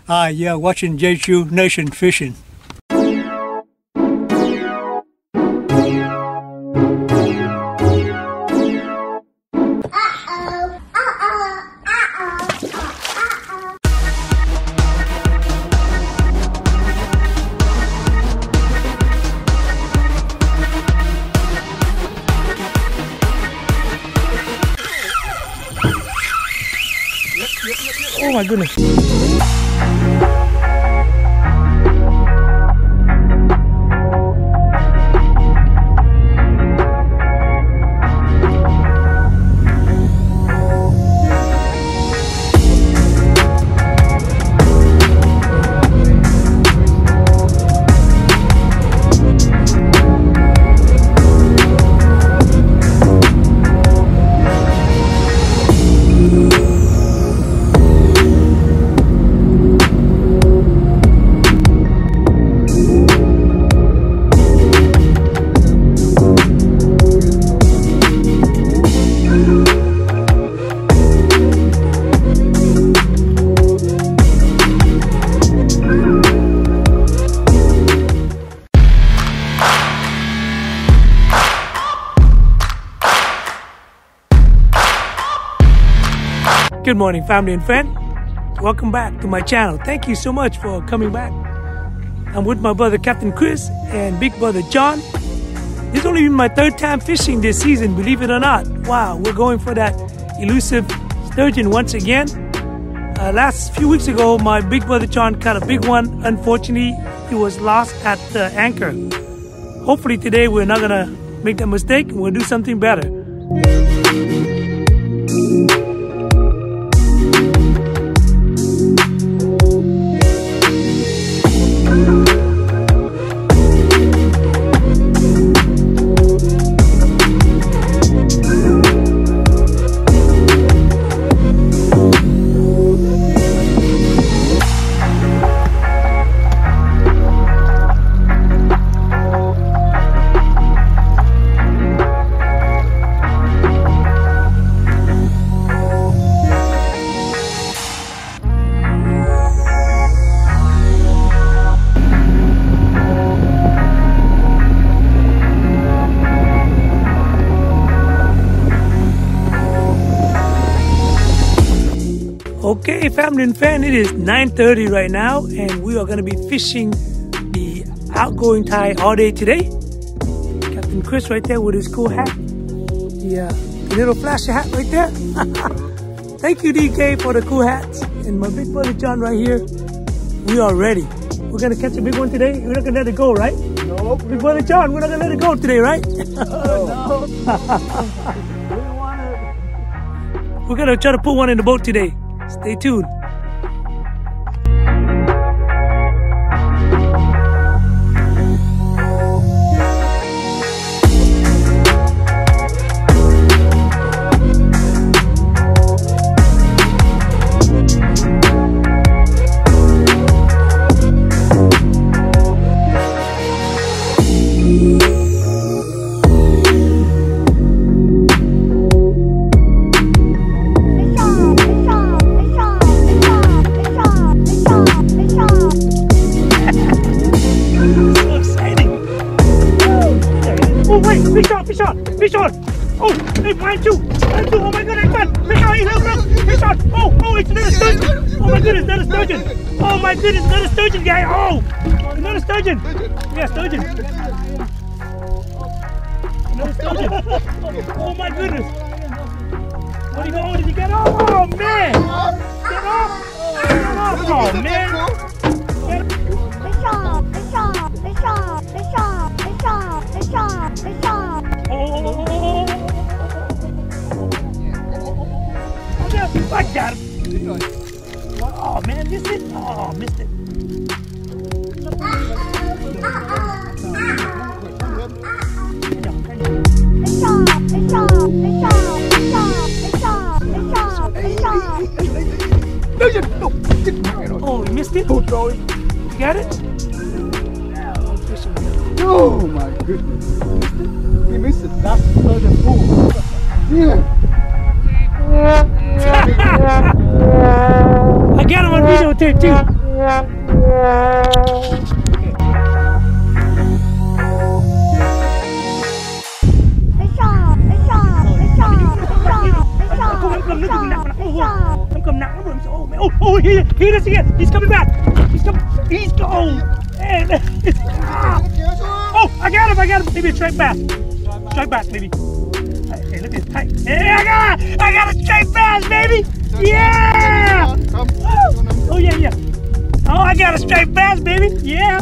Yeah, watching Jeju Nation fishing. Oh my goodness. Good morning, family and friend. Welcome back to my channel. Thank you so much for coming back. I'm with my brother Captain Chris and big brother John. This is only my third time fishing this season, believe it or not. Wow, we're going for that elusive sturgeon once again. Last few weeks ago, my big brother John caught a big one. Unfortunately, he was lost at the anchor. Hopefully today we're not gonna make that mistake and we'll do something better. Okay, family and fan, it is 9:30 right now, and we are going to be fishing the outgoing tide all day today. Captain Chris right there with his cool hat. The little flashy hat right there. Thank you, DK, for the cool hats. And my big brother John right here. We are ready. We're going to catch a big one today. We're not going to let it go, right? No. Big brother John, we're not going to let it go today, right? No. We're going to try to put one in the boat today. Stay tuned. Fish on! Oh, hey, mine too! Mine too! Oh my goodness, man! Fish on! Hey, look! Fish on! Oh, it's another sturgeon! Oh my goodness, another sturgeon! Oh my goodness, another sturgeon, guy! Oh! Another sturgeon! Yeah, sturgeon! Another sturgeon! Oh my goodness! What did he get? Oh man! Get off! Get off! Oh man! Fish on! Fish on! Fish on! Fish on! Fish on! Fish on! Fish on! Oh, I got him. Oh man, missed it. Oh, missed it. Oh, you missed it? You got it? Oh my goodness. He missed it. That's such a fool. Yeah. I got him on videotape too. Oh, here it is again. He's coming back. He's coming. He's going. Man. Oh, I got him. Maybe a striped bass. Striped bass, maybe. Hey, look at this tight. Hey, I got a striped bass, baby. Yeah. Oh, yeah. Oh, I got a striped bass, baby. Yeah.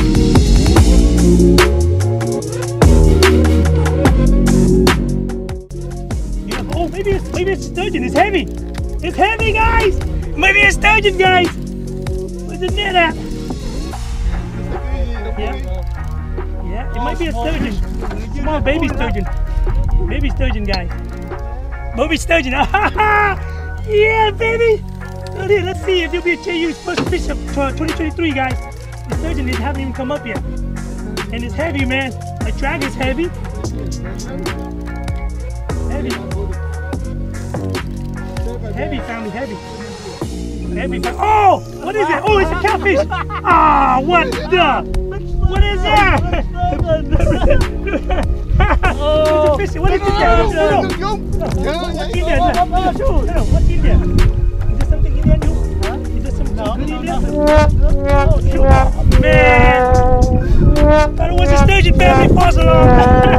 Oh, maybe it's sturgeon. It's heavy. It's heavy, guys. Maybe it's sturgeon, guys. Where's the net at? Yeah, it might be a sturgeon. Small baby sturgeon. Baby sturgeon, guys. Baby sturgeon. Yeah, baby. Let's see if you'll be a JU's first fish of 2023, guys. The sturgeon haven't even come up yet. And it's heavy, man. My drag is heavy. Heavy, family, heavy. Oh, what is it? Oh, it's a catfish. Ah, what is that? It's a fish. What is it? What's in there? Is there something in there new? Is there some good in there? Man, that was a sturgeon, family. Falls along.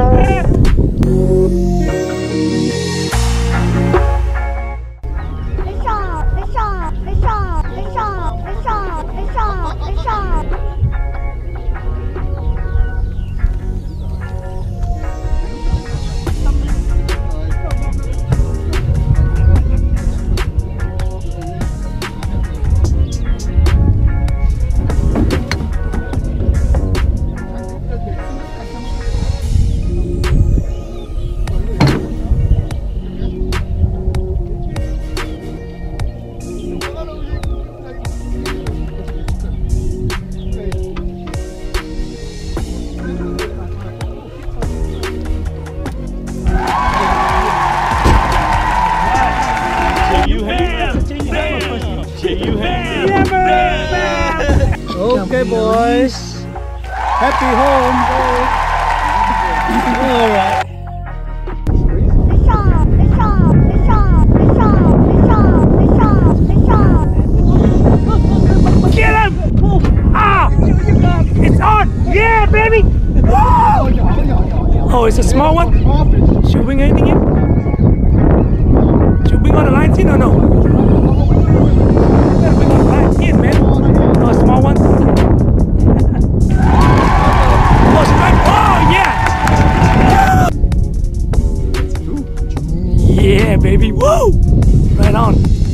Okay, boys. Happy home. All right. Get him! Ah! It's on! Yeah, baby! Oh, it's a small one? Should we bring anything in? Should we bring all the lines in or no? Better bring all the lines in, man. Oh, a small one? Oh, strike! Oh, yeah! Yeah, baby! Woo! Right on.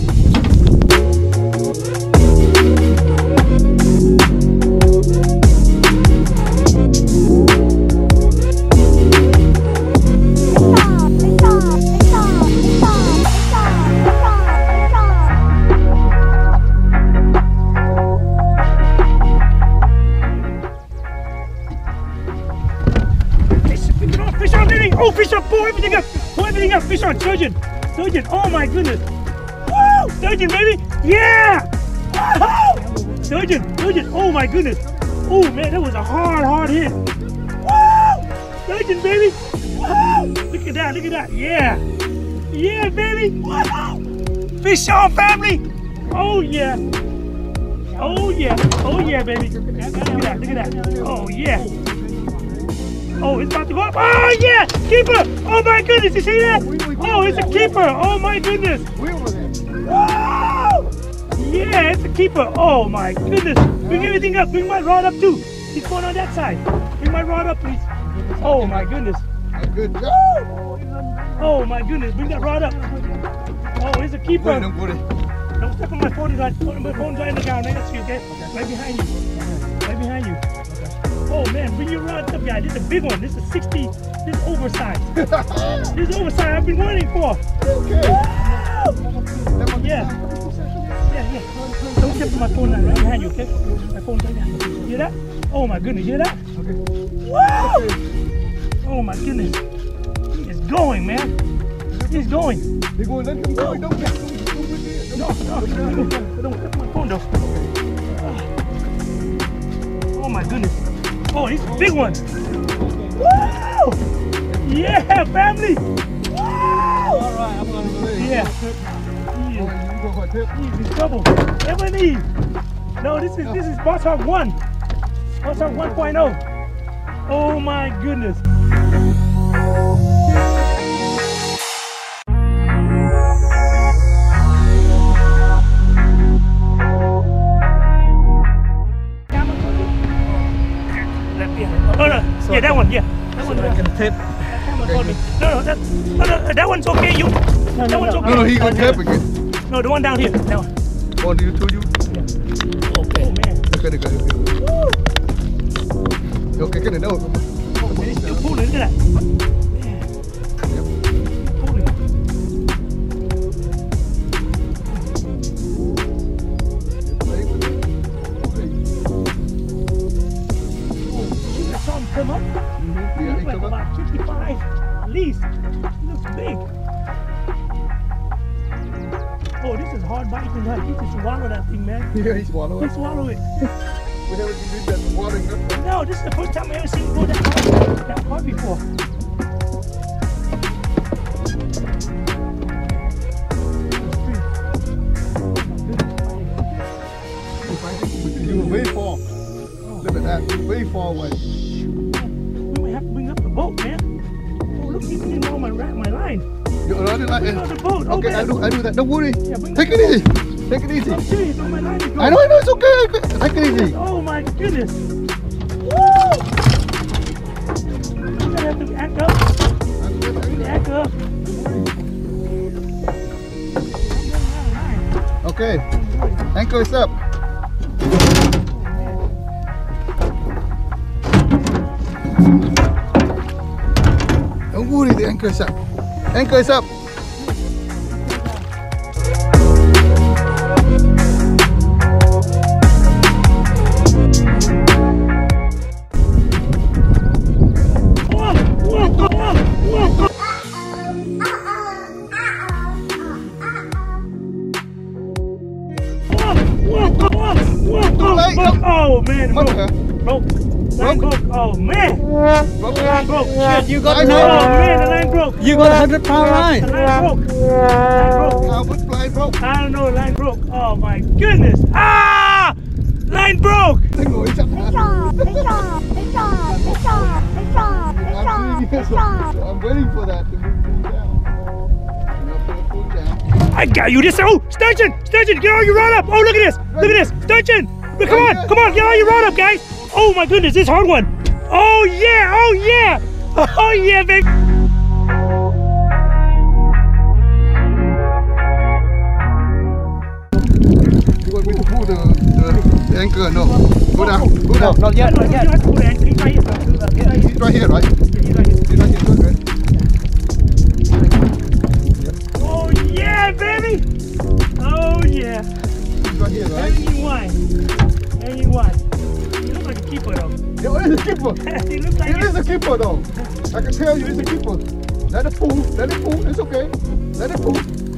Oh, fish on! Pull everything up! Pull everything up! Fish on! Sturgeon! Sturgeon! Oh my goodness! Woo! Sturgeon, baby! Yeah! Woo! Sturgeon! Sturgeon! Oh my goodness! Oh man, that was a hard hit! Woo! Sturgeon, baby! Woo! Look at that! Look at that! Yeah! Yeah, baby! Woo! Fish on, family! Oh yeah! Oh yeah! Oh yeah, baby! Look at that! Look at that! Oh yeah! Oh, it's about to go up. Oh, yeah! Keeper! Oh, my goodness. You see that? Oh, it's a keeper. Oh, my goodness. Wow! Yeah, it's a keeper. Oh, my goodness. Bring everything up. Bring my rod up, too. He's going on that side. Bring my rod up, please. Oh, my goodness. Good job. Oh, my goodness. Bring that rod up. Oh, it's a keeper. Don't step on my phone. My phone's right in the ground. Right next to you, okay? Right behind you. Right behind you. Oh man, bring your rods up, guys. This is a big one. This is 60. This is oversized. This is oversized. I've been waiting for. Okay. Yeah. Don't step on my phone right behind you, okay? My phone's right there. You hear that? Oh my goodness, you hear that? Okay. Woo! Oh my goodness. It's going, man. It's going. They're going. Let him go. Don't step on my phone though. my goodness. Oh, he's a big one. Woo! Yeah, family. Woo! All right, I'm going to believe. Yeah. You go for a tip. He's in trouble. Ebony. No, this is Boss Hog 1. Boss Hog 1.0. Oh my goodness. Oh, no. Yeah, that one, yeah. That one. I can tip. No, that one's okay. That one's okay. No, he can tip again. No, the one down here. That one. Oh, do you told you? Yeah. Okay. Oh, man. Okay. Okay, cái này đâu? Oh, man, it's still pulling, look at that. Yeah. Pulling. I saw him come up. He looked like about 55 at least. He looks big. Oh, this is hard biting, huh? You can swallow that thing, man. Yeah, he swallowed He it. swallow it. We haven't did that swallowing up. No, this is the first time I ever seen him go that hard before. You were way far. Look at that. You're way far away. We might have to bring up the boat, man. Oh, look, he's getting all my line. You're already like Bring up the boat. Oh, okay, man. I do that. Don't worry. Yeah, bring Take up it the easy. Take it easy. boat. I'm serious, all my line is going. I know, it's okay. Take it easy. Oh my goodness. Woo! We're gonna have to act up. Act up. Okay, anchor is up. Don't worry, the anchor is up. Anchor is up. Oh man, Broke. broke. Line broke. Oh man. Broke. Line broke. Shit, you got I know. Oh man, the line broke. You got 100-pound line. The line broke. Line broke. How much line broke? I don't know, line broke. Oh my goodness. Ah! Line broke. Tôi ngồi chậm hả? I'm waiting for that to move down. Pull down. I got you this. Oh, Sturgeon, get all your rod up. Oh, look at this. Sturgeon. Come on, get all your rod up, guys. Oh my goodness, this hard one. Oh yeah, baby. You want me to pull the anchor? No. Go down. No, not yet, not yet. You have to put the anchor. He's right here. He's right here, right? He's right here. He's right here, good, right? Oh yeah, baby. Oh yeah. He's right here, right? Hanging wine. You look like a keeper though. Yeah, it is a keeper. He looks like It is a keeper though. I can tell you it's a keeper. Let it pull. It's okay. Let it pull.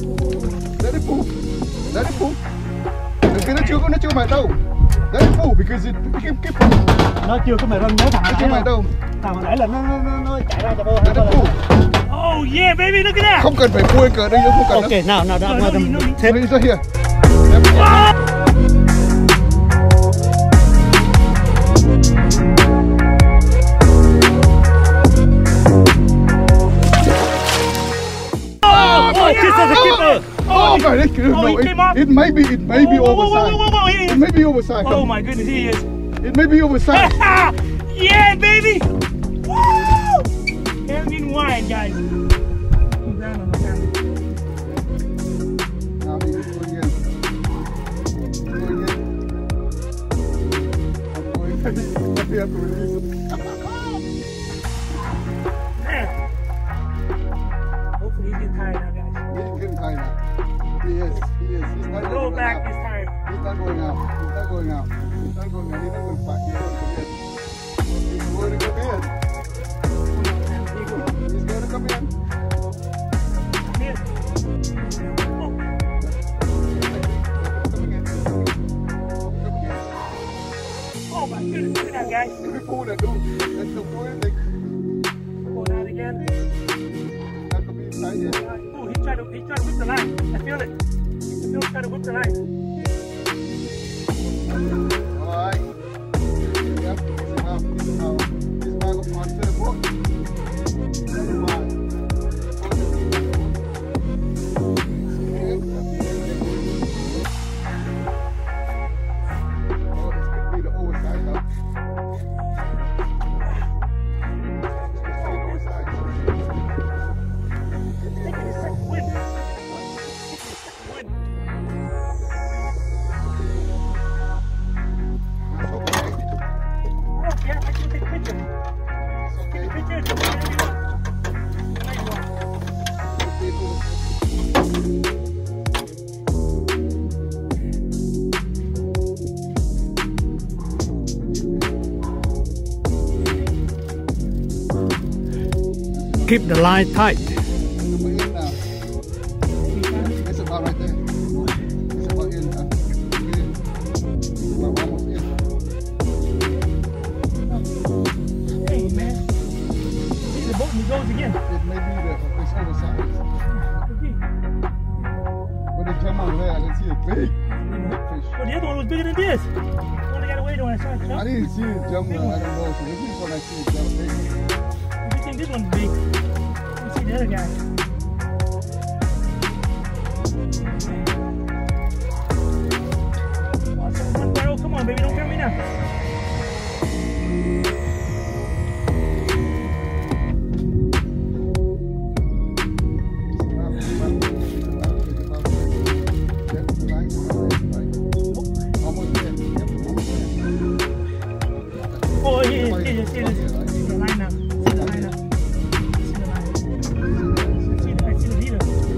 Đừng nó chưa mày đâu. Let it pull because it keep. Nó chưa có mày run nhớ thằng Nó chưa mày đâu. Thằng hồi nãy là nó chạy ra cho tôi. Let it pull. Oh yeah, baby, look at that. Không cần phải pull anchor đây, không cần. Okay, now, No, no need. Thêm đi ra here. Just as a keeper. Oh, God, it came off? It may be oversized. Whoa. It may be oversized. Oh my goodness, he is. It may be oversized. Yeah, baby. Woo! Hanging wine, guys. Now we just go again. I'm going. We have to release it. Man. Hopefully he gets tired now, guys. He's getting tired now. He is. He's not The going lower back out. is tired. He's not going out. He's not going to fight. He's not going to bed. He's going to go bed. Keep the line tight. It's about right there. It's about in. About almost in. Hey man, see the boat and he goes again. It may be that it's oversized. When they come over there, I didn't see a big fish. Well, the other one was bigger than this. The one I got away to when I saw it jump. I didn't see it jump. I don't know. So this is when I see it jump big. You think this one's big? You see the other guy. Oh, come on, baby, don't tell me now. Oh, yeah, see the line now. See the line now. See the line. I see the leader.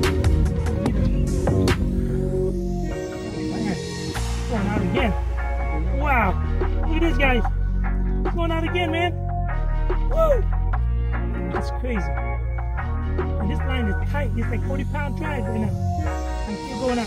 Going out again. Wow. Look at this, guys. It's going out again, man. Woo! That's crazy. And this line is tight. It's like 40-pound drag right now. And keep going out.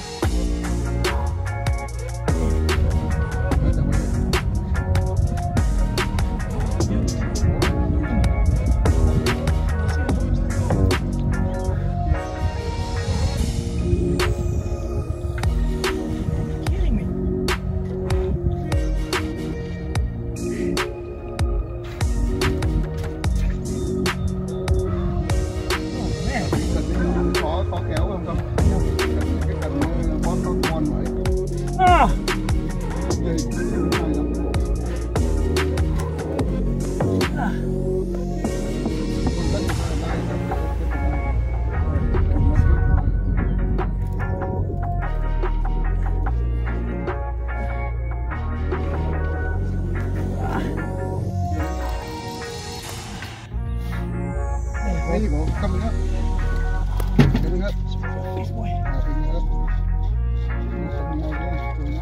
There you go, coming up. Getting up. This boy. Coming up. Coming out again.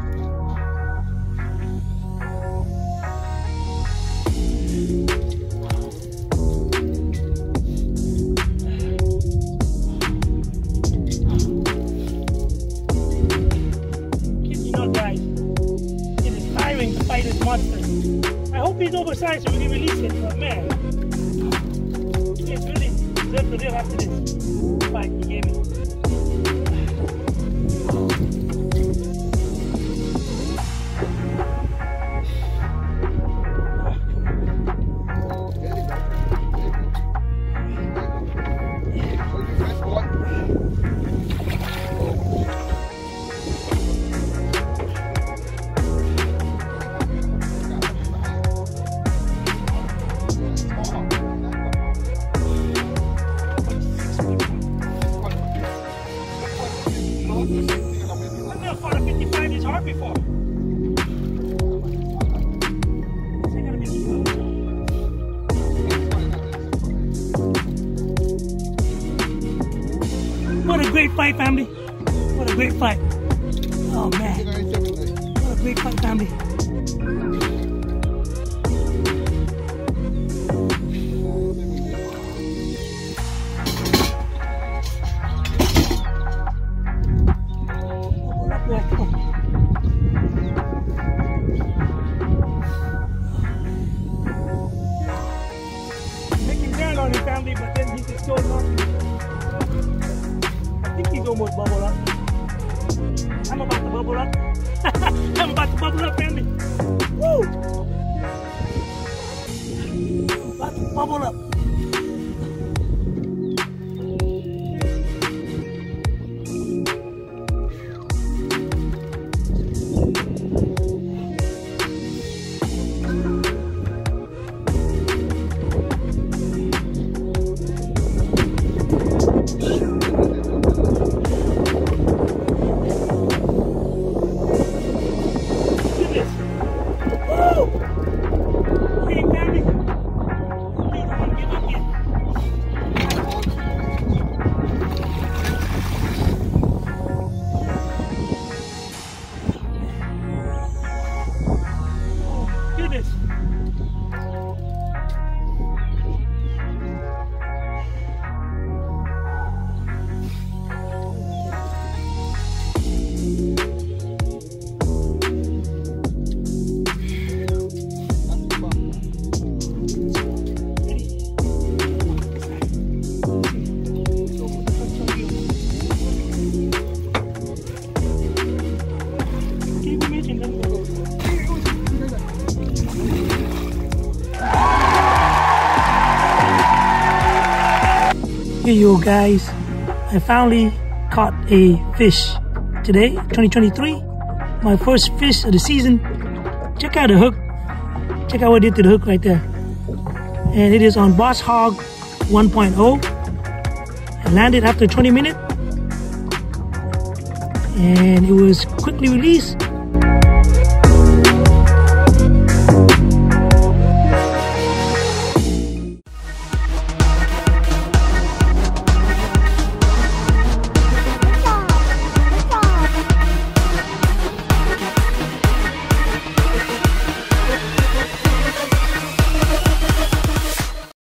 Kid you not, guys. It is tiring to fight this monster. I hope he's oversized so we can release it, but man. It's really deserves to live after this fight he gave me. I've never fought a 55 this hard before. What a great fight, family. What a great fight. Oh man. What a great fight, family. Making ground on his family, but then he just goes on. I think he's almost bubbled up. I'm about to bubble up. I'm about to bubble up, family. Woo! I'm about to bubble up. Hey, family. Please, I'm gonna give Here you go, guys. I finally caught a fish today, 2023. My first fish of the season. Check out the hook. Check out what I did to the hook right there. And it is on Boss Hog 1.0. I landed after 20 minutes. And it was quickly released.